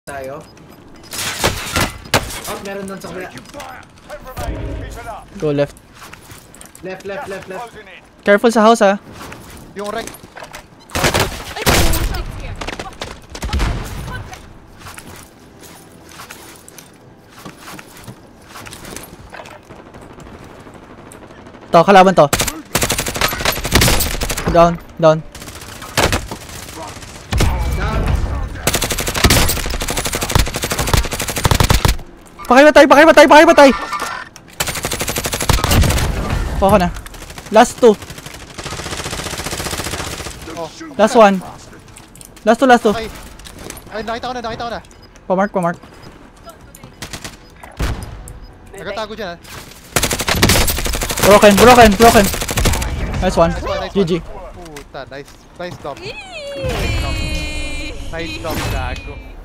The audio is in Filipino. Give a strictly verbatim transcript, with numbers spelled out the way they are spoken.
tayo. Oh, meron doon sa kabila. Go left. Left, left, left, left. Careful sa house, ha. Yung wreck. To, kalaban to. Down, down. Pakimatay, pakimatay, pakimatay! Kuha ko na. Last two. Oh, Last one. Last two, last two. okay. Ay, nakita ko na, nakita ko na. Pamark, pamark. Nagatago dyan, ha. Broken, broken, broken. Nice one. Nice one, nice G G. one. Puta, nice. Nice job. Nice job, gago.